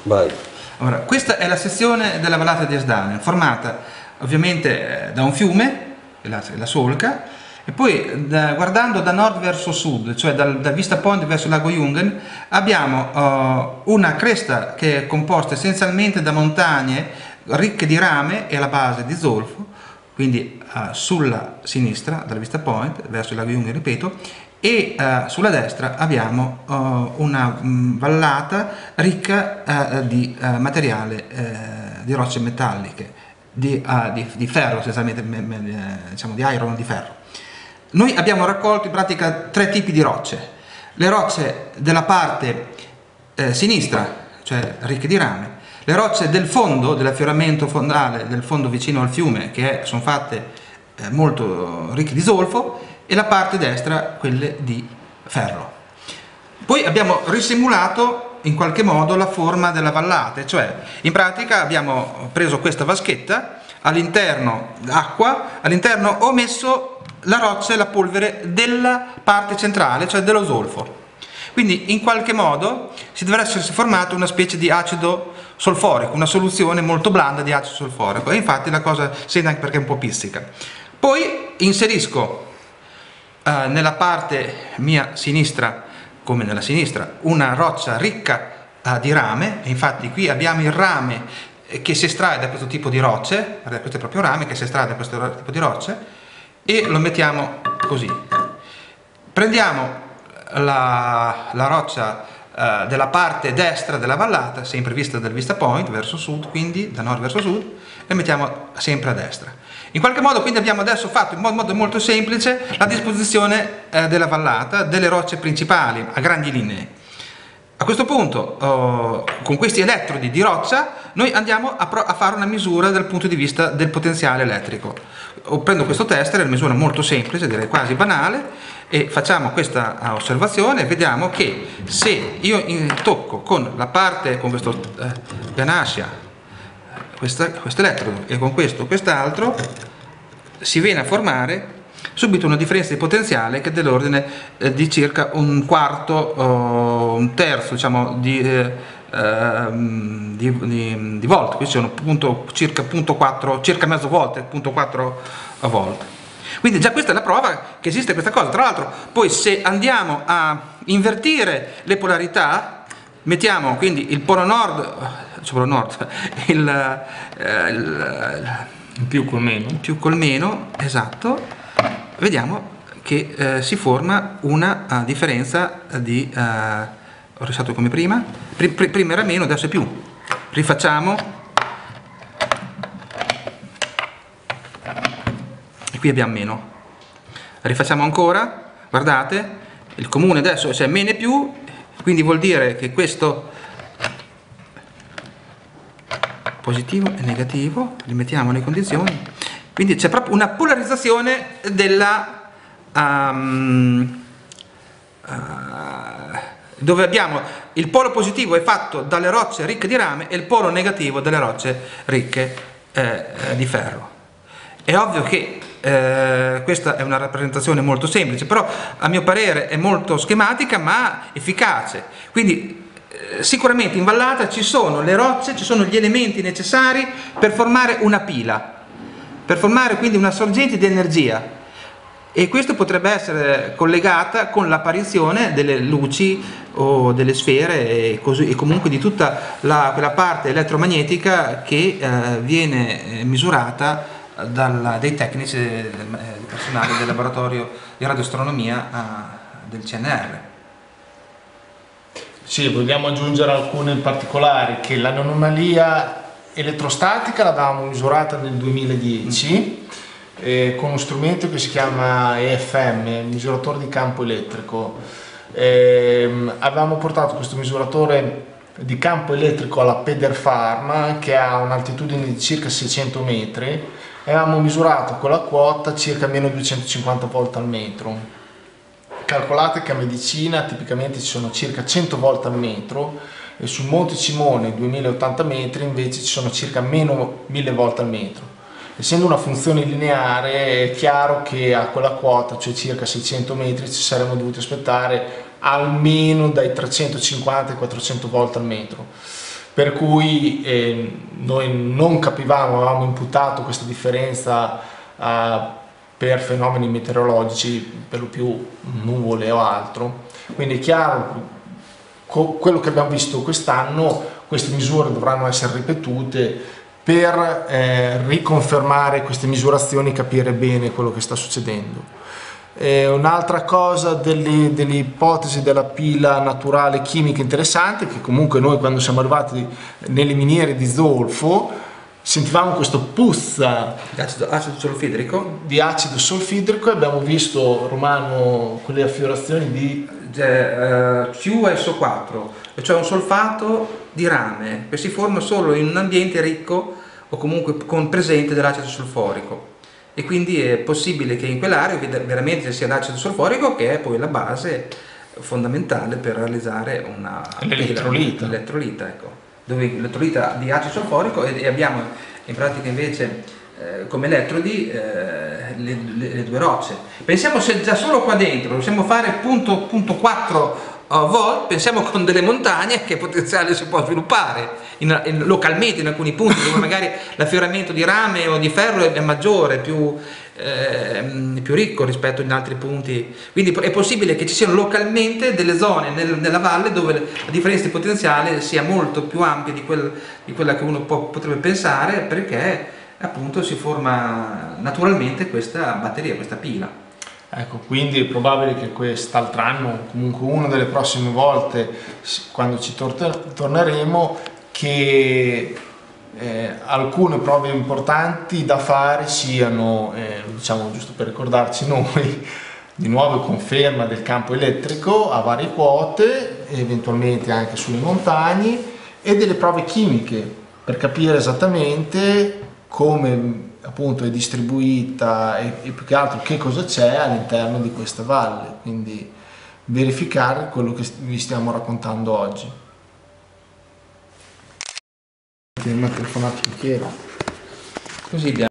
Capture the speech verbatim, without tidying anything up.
Vai. Allora, questa è la sezione della vallata di Esdamen, formata ovviamente eh, da un fiume, la, la Solca, e poi da, guardando da nord verso sud, cioè dal, dal Vista Point verso il lago Jungen, abbiamo uh, una cresta che è composta essenzialmente da montagne ricche di rame e alla base di zolfo, quindi uh, sulla sinistra, dal Vista Point verso il lago Jungen, ripeto, e uh, sulla destra abbiamo uh, una um, vallata ricca uh, di uh, materiale, uh, di rocce metalliche, di, uh, di, di ferro, essenzialmente, me, me, diciamo di iron, di ferro. Noi abbiamo raccolto in pratica tre tipi di rocce: le rocce della parte eh, sinistra, cioè ricche di rame, le rocce del fondo, dell'affioramento fondale, del fondo vicino al fiume, che è, sono fatte eh, molto ricche di zolfo, e la parte destra quelle di ferro. Poi abbiamo risimulato in qualche modo la forma della vallata, cioè in pratica abbiamo preso questa vaschetta, all'interno acqua, all'interno ho messo la roccia e la polvere della parte centrale, cioè dello zolfo. Quindi in qualche modo si dovrà essersi formato una specie di acido solforico, una soluzione molto blanda di acido solforico, e infatti la cosa sente anche perché è un po' pizzica. Poi inserisco Uh, nella parte mia sinistra, come nella sinistra, una roccia ricca uh, di rame, e infatti qui abbiamo il rame che si estrae da questo tipo di rocce, questo è proprio rame che si estrae da questo tipo di rocce, e lo mettiamo così. Prendiamo la, la roccia uh, della parte destra della vallata, sempre vista dal Vista Point verso sud, quindi da nord verso sud, e mettiamo sempre a destra. In qualche modo quindi abbiamo adesso fatto in modo molto semplice la disposizione eh, della vallata, delle rocce principali a grandi linee. A questo punto eh, con questi elettrodi di roccia noi andiamo a, a fare una misura dal punto di vista del potenziale elettrico. O prendo questo tester, è una misura molto semplice, direi quasi banale, e facciamo questa osservazione e vediamo che se io in, tocco con la parte, con questo eh, ganascia, Questa, questo elettrodo, e con questo quest'altro, si viene a formare subito una differenza di potenziale che è dell'ordine eh, di circa un quarto o un terzo, diciamo, di, eh, di, di, di volt. Qui sono punto, circa punto quattro, circa mezzo volt, punto quattro volt. Quindi già questa è la prova che esiste questa cosa. Tra l'altro poi se andiamo a invertire le polarità, mettiamo quindi il polo nord, cioè nord, il, eh, il, il più col meno, più col meno, esatto, vediamo che eh, si forma una uh, differenza di, uh, ho risalto come prima, Pr pr prima era meno, adesso è più, rifacciamo, e qui abbiamo meno, rifacciamo ancora, guardate, il comune adesso c'è meno e più, quindi vuol dire che questo positivo e negativo li mettiamo nelle condizioni, quindi c'è proprio una polarizzazione della um, uh, dove abbiamo il polo positivo è fatto dalle rocce ricche di rame e il polo negativo dalle rocce ricche eh, di ferro. È ovvio che eh, questa è una rappresentazione molto semplice, però a mio parere è molto schematica ma efficace. Quindi sicuramente in vallata ci sono le rocce, ci sono gli elementi necessari per formare una pila, per formare quindi una sorgente di energia, e questo potrebbe essere collegata con l'apparizione delle luci o delle sfere e, così, e comunque di tutta la, quella parte elettromagnetica che eh, viene misurata dal, dai tecnici, del, del personale del laboratorio di radioastronomia eh, del C N R. Sì, vogliamo aggiungere alcune particolari, che l'anomalia elettrostatica l'avevamo misurata nel duemiladieci mm. eh, con uno strumento che si chiama E F M, misuratore di campo elettrico. Eh, avevamo portato questo misuratore di campo elettrico alla Pederfarm, che ha un'altitudine di circa seicento metri, e avevamo misurato con la quota circa meno duecentocinquanta volt al metro. Calcolate che a Medicina tipicamente ci sono circa cento volt al metro, e sul Monte Cimone duemilaottanta metri invece ci sono circa meno mille volt al metro. Essendo una funzione lineare è chiaro che a quella quota, cioè circa seicento metri, ci saremmo dovuti aspettare almeno dai trecentocinquanta ai quattrocento volt al metro. per cui eh, noi non capivamo, avevamo imputato questa differenza eh, per fenomeni meteorologici, per lo più nuvole o altro. Quindi è chiaro, quello che abbiamo visto quest'anno, queste misure dovranno essere ripetute per eh, riconfermare queste misurazioni e capire bene quello che sta succedendo. Eh, un'altra cosa delle, delle ipotesi della pila naturale chimica interessante, che comunque noi quando siamo arrivati nelle miniere di zolfo sentivamo questo puzza di acido, acido solfidrico di acido solfidrico e abbiamo visto, Romano, quelle affiorazioni di uh, C U S O quattro, cioè un solfato di rame che si forma solo in un ambiente ricco o comunque con presente dell'acido solforico, e quindi è possibile che in quell'area veramente sia l'acido solforico che è poi la base fondamentale per realizzare una l'elettrolita, l'elettrolita, ecco, dove l'elettrolita di acido solforico, e abbiamo in pratica invece eh, come elettrodi eh, le, le, le due rocce. Pensiamo se già solo qua dentro possiamo fare punto, punto quattro volt, pensiamo con delle montagne che potenziale si può sviluppare in, in, localmente in alcuni punti dove magari l'affioramento di rame o di ferro è maggiore, più, eh, più ricco rispetto in altri punti. Quindi è possibile che ci siano localmente delle zone nel, nella valle dove la differenza di potenziale sia molto più ampia di, quel, di quella che uno può, potrebbe pensare, perché appunto si forma naturalmente questa batteria, questa pila. Ecco, quindi è probabile che quest'altro anno, comunque una delle prossime volte, quando ci tor- torneremo, che eh, alcune prove importanti da fare siano, eh, diciamo giusto per ricordarci noi, di nuovo conferma del campo elettrico a varie quote, eventualmente anche sulle montagne, e delle prove chimiche per capire esattamente come appunto è distribuita e, e più che altro che cosa c'è all'interno di questa valle, quindi verificare quello che vi stiamo raccontando oggi. Mi ha telefonato chi era? Così